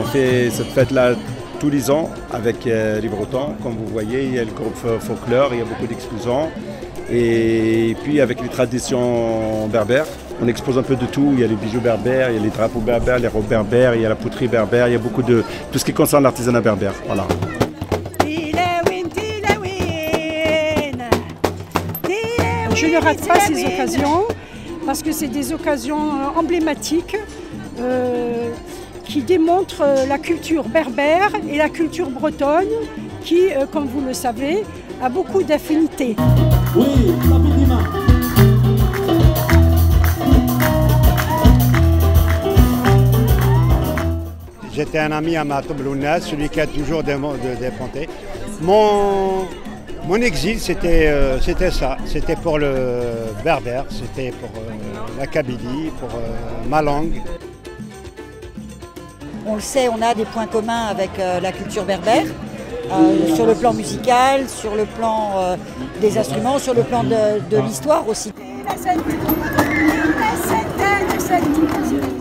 fait cette fête-là tous les ans avec les Bretons. Comme vous voyez, il y a le groupe folklore, il y a beaucoup d'exposants. Et puis avec les traditions berbères, on expose un peu de tout. Il y a les bijoux berbères, il y a les drapeaux berbères, les robes berbères, il y a la poterie berbère, il y a beaucoup de tout ce qui concerne l'artisanat berbère. Voilà. Je ne rate pas ces occasions parce que c'est des occasions emblématiques qui démontrent la culture berbère et la culture bretonne qui, comme vous le savez, a beaucoup d'affinités. Oui, rapidement. J'étais un ami à ma Toblouna, celui qui a toujours déponté. Mon exil, c'était ça. C'était pour le berbère, c'était pour la Kabylie, pour ma langue. On le sait, on a des points communs avec la culture berbère, sur le plan musical, sur le plan des instruments, sur le plan de l'histoire aussi.